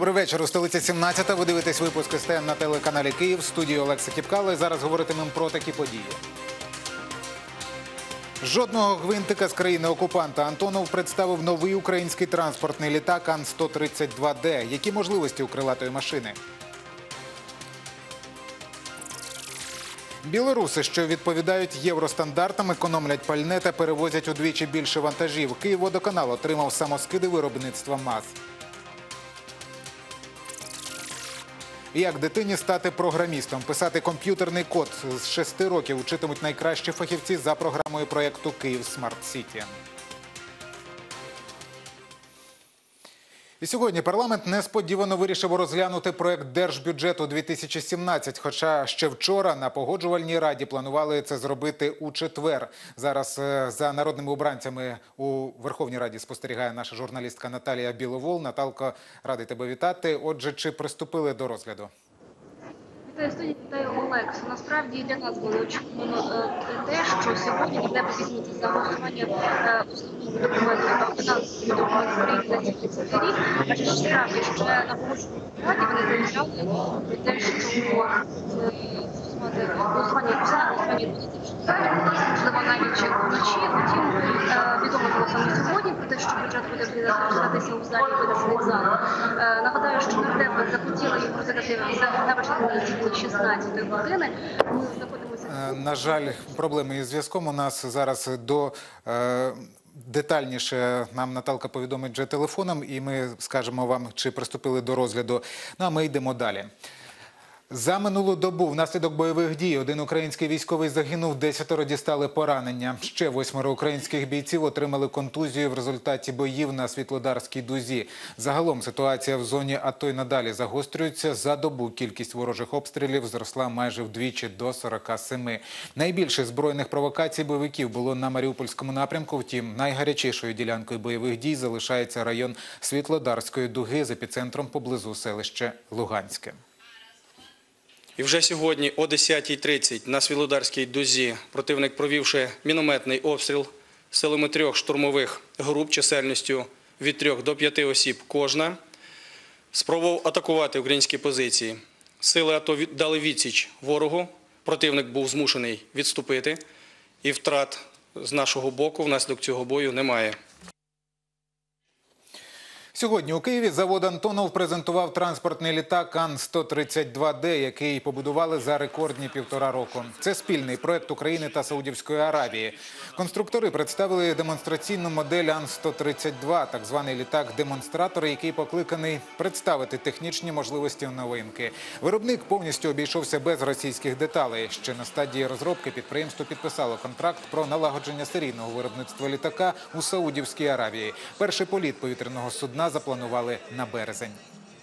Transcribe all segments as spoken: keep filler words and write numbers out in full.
Добрий вечір. У столиці сімнадцята. Ви дивитесь випуск СТН на телеканалі Київ. В студії Олекса Кіпкало. І зараз говоритимемо про такі події. Жодного гвинтика з країни-окупанта. Антонов представив новий український транспортний літак Ан сто тридцять два Д. Які можливості у крилатої машини? Білоруси, що відповідають євростандартам, економлять пальне та перевозять удвічі більше вантажів. Київводоканал отримав самоскиди виробництва МАЗ. Як дитині стати програмістом? Писати комп'ютерний код з шести років вчитимуть найкращі фахівці за програмою проєкту «Київ Смарт Сіті». І сьогодні парламент несподівано вирішив розглянути проєкт Держбюджету дві тисячі сімнадцять, хоча ще вчора на Погоджувальній раді планували це зробити у четвер. Зараз за народними обранцями у Верховній Раді спостерігає наша журналістка Наталія Біловол. Наталко, радий тебе вітати. Отже, чи приступили до розгляду? Вітаю студії, вітаю Олекс. Насправді для нас було очікувано те, що сьогодні буде візьміти за голосування основного документу та фінансового документу України на двадцять рік. Адже справді ще на Погоджувальній раді вони заявляли про те, що голосування голосування буде четвер, можливо навіть ще вночі. Втім, відомо було саме сьогодні про те, що бюджет буде розглядатися у залі видачних залах. Нагадаю, що нардепи захотіли їх розглядати на вечірній шістнадцятої години. Ми знаходимося... На жаль, проблеми із зв'язком у нас зараз. До е, детальніше нам Наталка повідомить вже телефоном, і ми скажемо вам, чи приступили до розгляду. Ну, а ми йдемо далі. За минулу добу внаслідок бойових дій один український військовий загинув, десятеро дістали поранення. Ще восьмеро українських бійців отримали контузію в результаті боїв на Світлодарській дузі. Загалом ситуація в зоні АТО й надалі загострюється. За добу кількість ворожих обстрілів зросла майже вдвічі до сорока семи. Найбільше збройних провокацій бойовиків було на Маріупольському напрямку. Втім, найгарячішою ділянкою бойових дій залишається район Світлодарської дуги з епіцентром поблизу селища Луганське. І вже сьогодні о десятій тридцять на Світлодарській дузі противник, провівши мінометний обстріл силами трьох штурмових груп чисельністю від трьох до п'яти осіб кожна, спробував атакувати українські позиції. Сили АТО дали відсіч ворогу, противник був змушений відступити, і втрат з нашого боку внаслідок цього бою немає. Сьогодні у Києві завод «Антонов» презентував транспортний літак Ан сто тридцять два Д, який побудували за рекордні півтора року. Це спільний проєкт України та Саудівської Аравії. Конструктори представили демонстраційну модель Ан сто тридцять два, так званий літак-демонстратор, який покликаний представити технічні можливості новинки. Виробник повністю обійшовся без російських деталей. Ще на стадії розробки підприємство підписало контракт про налагодження серійного виробництва літака у Саудівській Аравії. Перший політ повітряного судна запланували на березень.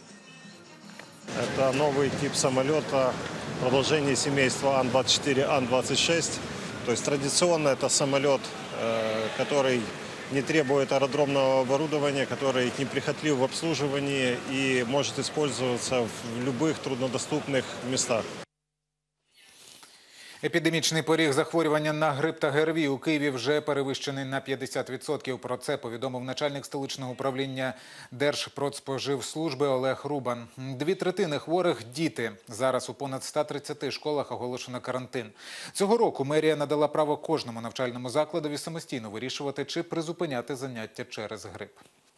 Это новый тип самолета, продолжение семейства Ан двадцать четыре, Ан двадцать шесть. То есть традиционно это самолет, который не требует аэродромного оборудования, который неприхотлив в обслуживании и может использоваться в любых труднодоступных местах. Епідемічний поріг захворювання на грип та ГРВІ у Києві вже перевищений на п'ятдесят відсотків. Про це повідомив начальник столичного управління Держпродспоживслужби Олег Рубан. Дві третини хворих – діти. Зараз у понад ста тридцяти школах оголошено карантин. Цього року мерія надала право кожному навчальному закладові самостійно вирішувати, чи призупиняти заняття через грип.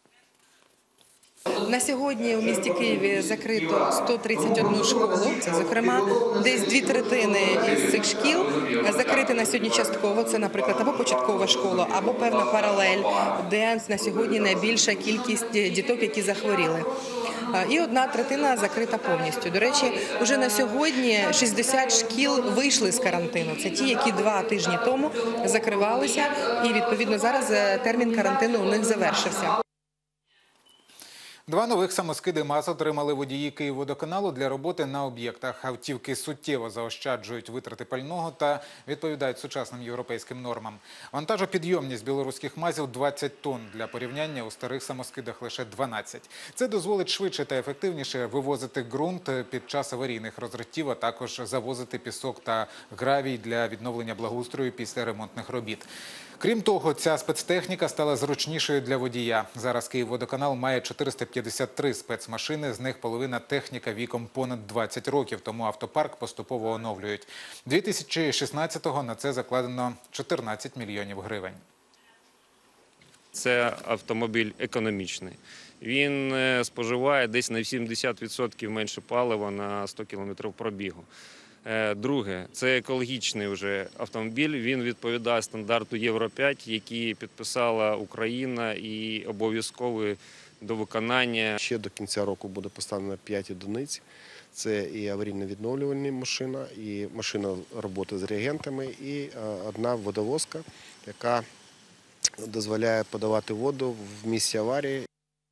На сьогодні у місті Києві закрито сто тридцять одну школу, це, зокрема, десь дві третини із цих шкіл закриті на сьогодні частково, це, наприклад, або початкова школа, або певна паралель, де на сьогодні найбільша кількість діток, які захворіли. І одна третина закрита повністю. До речі, вже на сьогодні шістдесят шкіл вийшли з карантину. Це ті, які два тижні тому закривалися, і, відповідно, зараз термін карантину у них завершився. Два нових самоскиди МАЗ отримали водії Київводоканалу для роботи на об'єктах. Автівки суттєво заощаджують витрати пального та відповідають сучасним європейським нормам. Вантажопідйомність білоруських МАЗів – двадцять тонн. Для порівняння у старих самоскидах лише дванадцять. Це дозволить швидше та ефективніше вивозити ґрунт під час аварійних розриттів, а також завозити пісок та гравій для відновлення благоустрою після ремонтних робіт. Крім того, ця спецтехніка стала зручнішою для водія. Зараз Київводоканал має чотириста п'ятдесят три спецмашини, з них половина техніка віком понад двадцять років, тому автопарк поступово оновлюють. дві тисячі шістнадцятого на це закладено чотирнадцять мільйонів гривень. Це автомобіль економічний. Він споживає десь на сімдесят відсотків менше палива на сто кілометрів пробігу. Друге, це екологічний вже автомобіль, він відповідає стандарту Євро п'ять, який підписала Україна і обов'язковий до виконання. Ще до кінця року буде поставлено п'ять одиниць. Це і аварійно-відновлювальна машина, і машина роботи з реагентами, і одна водовозка, яка дозволяє подавати воду в місці аварії.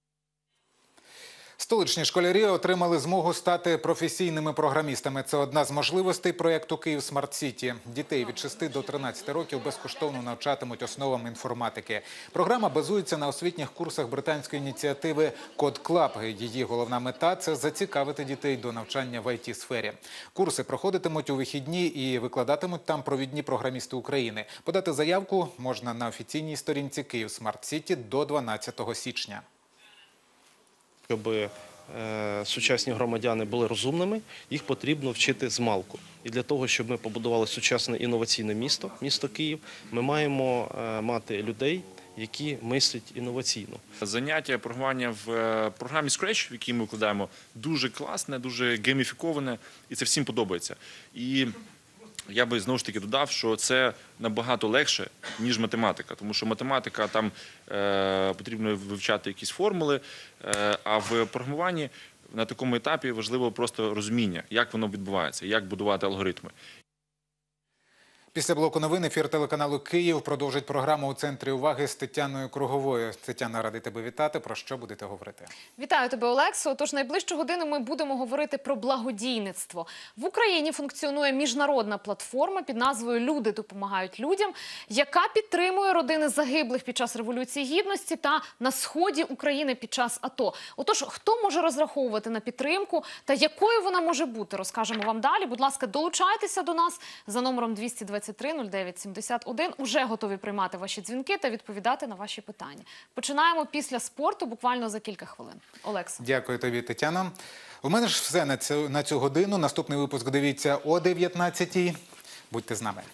Столичні школярі отримали змогу стати професійними програмістами. Це одна з можливостей проєкту «Київ Смарт Сіті». Дітей від шести до тринадцяти років безкоштовно навчатимуть основам інформатики. Програма базується на освітніх курсах британської ініціативи «Код Клаб». Її головна мета – це зацікавити дітей до навчання в ай ті-сфері. Курси проходитимуть у вихідні і викладатимуть там провідні програмісти України. Подати заявку можна на офіційній сторінці «Київ Смарт Сіті» до дванадцятого січня. Щоб е, сучасні громадяни були розумними, їх потрібно вчити змалку. І для того, щоб ми побудували сучасне інноваційне місто, місто Київ, ми маємо е, мати людей, які мислять інноваційно. Заняття програмування в програмі Scratch, в якій ми викладаємо, дуже класне, дуже гейміфіковане, і це всім подобається. І я би знову ж таки додав, що це набагато легше, ніж математика, тому що математика, там е, потрібно вивчати якісь формули, е, а в програмуванні на такому етапі важливо просто розуміння, як воно відбувається, як будувати алгоритми. Після блоку новин ефір телеканалу «Київ» продовжить програму «У центрі уваги» з Тетяною Круговою. Тетяна, радий тебе вітати. Про що будете говорити? Вітаю тебе, Олексо. Тож найближчу годину ми будемо говорити про благодійництво. В Україні функціонує міжнародна платформа під назвою «Люди допомагають людям», яка підтримує родини загиблих під час Революції Гідності та на сході України під час АТО. Отож, хто може розраховувати на підтримку та якою вона може бути, розкажемо вам далі. Будь ласка, долучайтеся до нас за номером двісті двадцять три нуль дев'ять сімдесят один. Уже готові приймати ваші дзвінки та відповідати на ваші питання. Починаємо після спорту, буквально за кілька хвилин. Олекса. Дякую тобі, Тетяно. У мене ж все на цю, на цю годину. Наступний випуск дивіться о дев'ятнадцятій. Будьте з нами.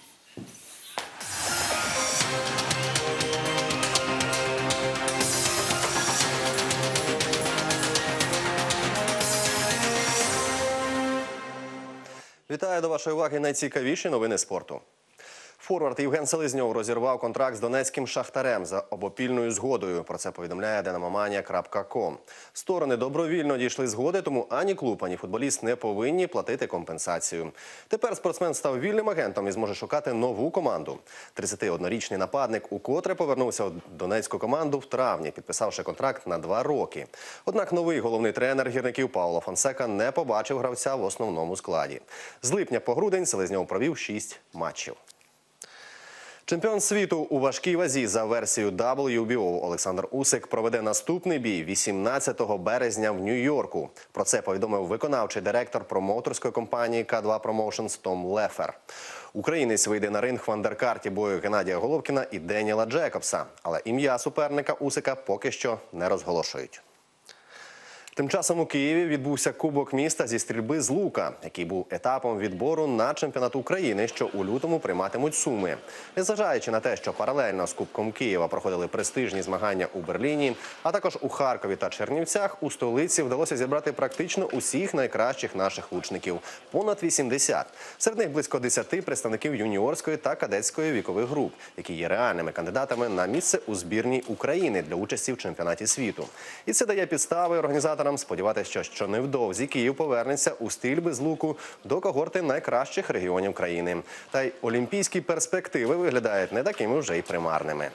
Вітаю, до вашої уваги найцікавіші новини спорту. Форвард Євген Селезньов розірвав контракт з донецьким «Шахтарем» за обопільною згодою. Про це повідомляє динамоманія крапка ком. Сторони добровільно дійшли згоди, тому ані клуб, ані футболіст не повинні платити компенсацію. Тепер спортсмен став вільним агентом і зможе шукати нову команду. тридцятиоднорічний нападник укотре повернувся у донецьку команду в травні, підписавши контракт на два роки. Однак новий головний тренер гірників Пауло Фонсека не побачив гравця в основному складі. З липня по грудень Селезньов провів шість матчів. Чемпіон світу у важкій вазі за версією дабл ю бі о Олександр Усик проведе наступний бій вісімнадцятого березня в Нью-Йорку. Про це повідомив виконавчий директор промоутерської компанії Ка два Промоушенс Том Лефер. Українець вийде на ринг в андеркарті бою Геннадія Головкіна і Деніела Джейкобса. Але ім'я суперника Усика поки що не розголошують. Тим часом у Києві відбувся Кубок міста зі стрільби з лука, який був етапом відбору на чемпіонат України, що у лютому прийматимуть Суми. Незважаючи на те, що паралельно з Кубком Києва проходили престижні змагання у Берліні, а також у Харкові та Чернівцях, у столиці вдалося зібрати практично усіх найкращих наших лучників – понад вісімдесят. Серед них близько десяти представників юніорської та кадетської вікових груп, які є реальними кандидатами на місце у збірній України для участі в чемпіонаті світу. І це дає підстави організаторам сподіватися, що невдовзі Київ повернеться у стрільби з луку до когорти найкращих регіонів країни. Та й олімпійські перспективи виглядають не такими вже й примарними.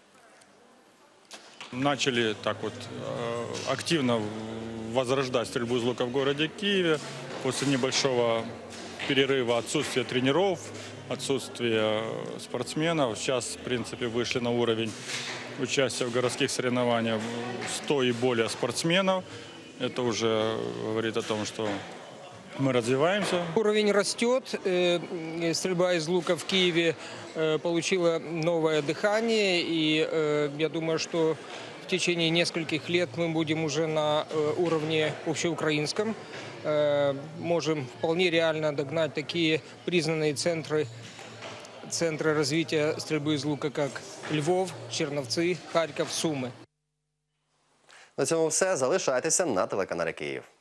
Начали так вот активно возрождать стрельбу из лука в городе Киеве после небольшого перерыва, отсутствия тренеров, отсутствия спортсменов. Сейчас, в принципе, вышли на уровень участия в городских соревнованиях сто и более спортсменов. Это уже говорит о том, что Мы развиваемся. Уровень растет. Э, Стрельба из лука в Киеве э, получила новое дыхание. И э, я думаю, что в течение нескольких лет мы будем уже на э, уровне общеукраинском. Э, Можем вполне реально догнать такие признанные центры, центры развития стрельбы из лука, как Львов, Черновцы, Харьков, Суми. На цьому все. Залишайтеся на телеканалі Київ.